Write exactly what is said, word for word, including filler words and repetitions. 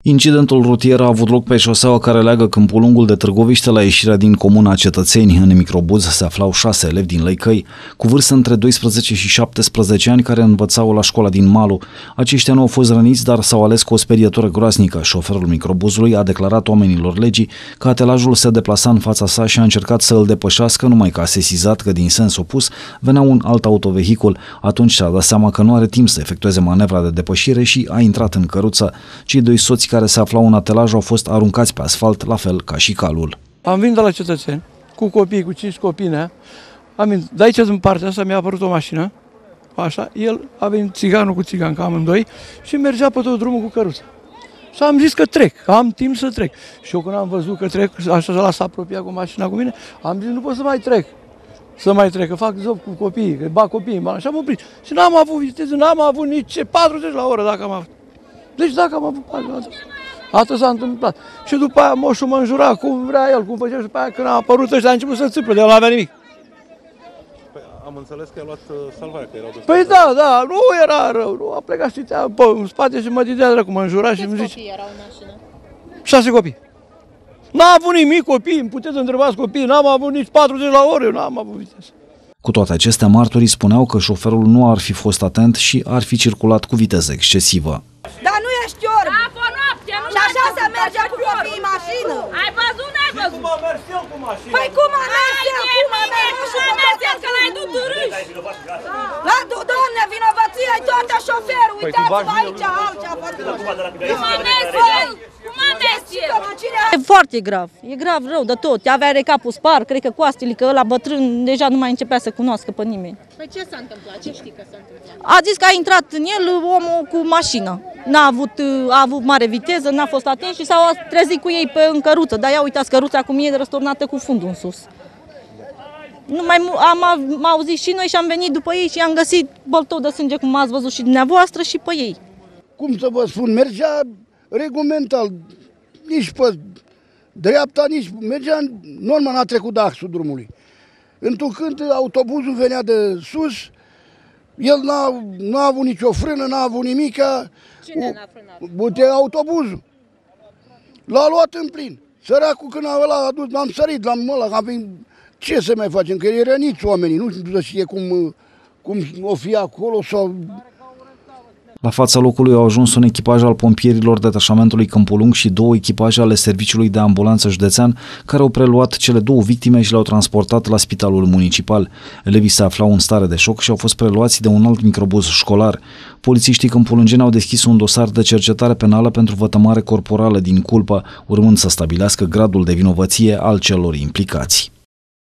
Incidentul rutier a avut loc pe șoseaua care leagă Câmpul Lungul de Târgoviște la ieșirea din comuna Cetățeni. În microbuz se aflau șase elevi din Lăicăi, cu vârstă între doisprezece și șaptesprezece ani, care învățau la școala din Malu. Aceștia nu au fost răniți, dar s-au ales cu o sperietură groaznică. Șoferul microbuzului a declarat oamenilor legii că atelajul se deplasa în fața sa și a încercat să îl depășească, numai că a sesizat că din sens opus venea un alt autovehicul. Atunci și-a dat seama că nu are timp să efectueze manevra de depășire și a intrat în căruță. Cei doi soți care se aflau în atelaj au fost aruncați pe asfalt, la fel ca și calul. Am venit de la Cetățeni, cu copii, cu cinci copii, ne? Am venit, de aici în partea asta mi-a apărut o mașină, așa, el a venit țiganul cu țiganca amândoi și mergea pe tot drumul cu căruța. Și am zis că trec, că am timp să trec. Și eu când am văzut că trec, așa s-a apropiat cu mașina cu mine, am zis nu pot să mai trec. Să mai trec, că fac zop cu copiii, că bag copiii, și am oprit. Și n-am avut viteză, n-am avut nici patruzeci la oră dacă am avut. Deci dacă am avut patruzeci, atât s-a întâmplat. Și după aia moșul mă înjura cum vrea el, cum făcea, și după aia când a apărut ăștia a început să țâplă, de el n-avea nimic. Păi, am înțeles că a luat uh, salvarea, că erau destul. Păi da, da, nu era rău, nu, a plecat, știți, pe, în spate și mă didea dracu, mă înjura și îmi zice. Câți copii erau în mașină? Șase copii. N-am avut nimic copii, îmi puteți întrebați copii, n-am avut nici patruzeci la oră, eu n-am avut viteză. Cu toate acestea, martorii spuneau că șoferul nu ar fi fost atent și ar fi circulat cu viteză excesivă. Dar nu ești orb! Și așa se merge cu copiii în mașină! Ai văzut, n-ai văzut? Cum a mers el cu mașina? Păi cum a mers el? Cum a mers? Cum a mers el, că l-ai dus târâși? La doamne, vinovăție-i toată șoferul! Uitați-vă aici, altceva a făcut! Cum a mers el? Cum a mers el? E foarte grav, e grav rău de tot. Avea recapul spart, cred că coastele, că ăla bătrân deja nu mai începea să cunoască pe nimeni. Păi ce s-a întâmplat? Ce știi că s-a întâmplat? A zis că a intrat în el omul cu mașină. N-a avut, a avut mare viteză, n-a fost atent și s-au trezit cu ei pe în căruță. Dar ia uitați, căruța cum e răsturnată cu fundul în sus. Nu mai am, am auzit și noi și am venit după ei și am găsit băltou de sânge, cum ați văzut și dumneavoastră, și pe ei. Cum să vă spun, mergea regulamental, nici pe dreapta, nici mergea normal, n-a trecut de axul drumului. Întrucând autobuzul venea de sus, el n-a, n-a avut nicio frână, n-a avut nimica. Cine n-a frânat? Bute autobuzul. L-a luat în plin. Săracul când ăla a adus, m-am sărit la ăla, am venit, ce să mai facem, că erau răniți oamenii, nu știu să știe cum, cum o fi acolo sau... La fața locului au ajuns un echipaj al pompierilor detașamentului Câmpul Lung și două echipaje ale Serviciului de Ambulanță Județean, care au preluat cele două victime și le-au transportat la spitalul municipal. Elevii se aflau în stare de șoc și au fost preluați de un alt microbuz școlar. Polițiștii câmpulungeni au deschis un dosar de cercetare penală pentru vătămare corporală din culpă, urmând să stabilească gradul de vinovăție al celor implicați.